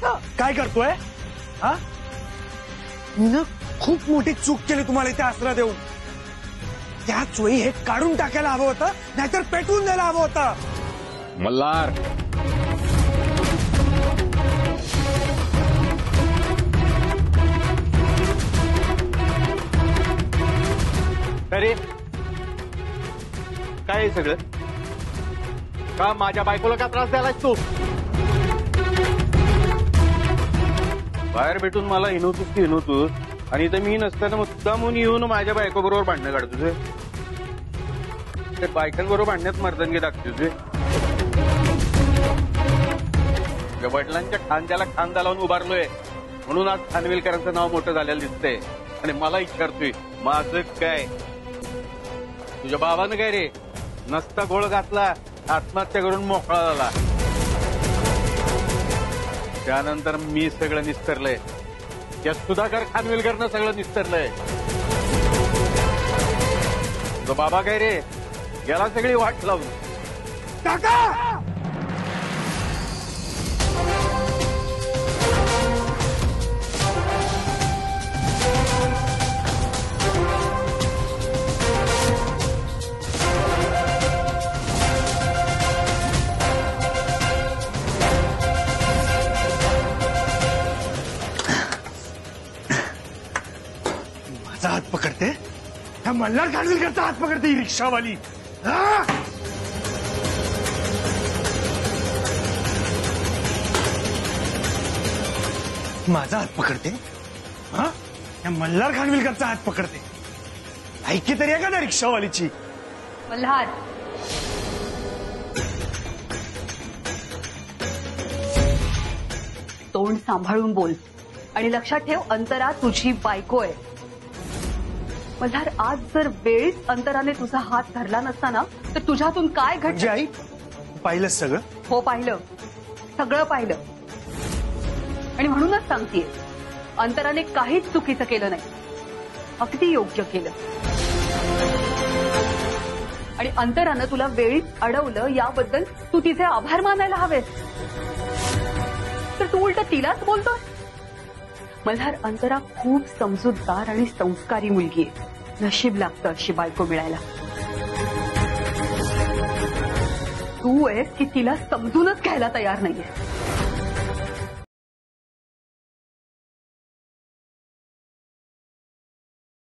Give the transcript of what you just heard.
इथं काय करतोय? हा, मी खूप मोठी चूक केली तुम्हाला इथे आसरा देऊन. त्याच वेळी हे काढून टाकायला हवं होतं, नाहीतर पेटवून द्यायला हवं होतं. मल्हार, अरे काय सगळं? का माझ्या बायकोला का त्रास द्यायलास तू? बाहेर भेटून मला हिनवतोस आणि इथं मी नसताना मुद्दामून येऊन माझ्या बायको बरोबर भांडणं काढतो तुझे. त्या बायकांबरोबर भांडण्यात मर्दनगी दाखवतो तुझे. वडिलांच्या खांद्याला खांदा लावून उभारलोय म्हणून आज खानविलकरांचं नाव मोठं झालेलं दिसतंय. आणि मला विचारतोय माझं काय? तुझ्या बाबानं काय रे नसता गोळ घातला, आत्महत्या करून मोकळा झाला. त्यानंतर मी सगळं निस्तरलंय. त्या सुधाकर खानविलकरनं सगळं निस्तरलंय. तुझा बाबा काय रे गेला सगळी वाट लावून. काका, हात पकडते, ह्या मल्हार खानविलकरचा हात पकडते ही रिक्षावाली. माझा हात पकडते, हा, या मल्हार खानविलकरचा हात पकडते. ऐकी तरी आहे का त्या रिक्षावालीची? मल्हार, तोंड सांभाळून बोल आणि लक्षात ठेव, अंतरा तुझी बायको आहे. मल्हार, आज जर वेळीच अंतराने तुझा हात धरला नसता ना तर तुझ्यातून काय घडलं? आई, पाहिलं सगळं? हो, पाहिलं, सगळं पाहिलं. आणि म्हणूनच सांगतेय, अंतराने काहीच चुकीचं केलं नाही, अगदी योग्य केलं. आणि अंतरानं तुला वेळीच अडवलं याबद्दल तू तिचे आभार मानायला हवेस. तर तू उलट तिलाच बोलतोस. मल्हार, अंतरा खूप समजूतदार आणि संस्कारी मुलगी आहे. नशीब लागतं अशी बायको मिळायला. तू आहेस की तिला समजूनच घ्यायला तयार नाहीये.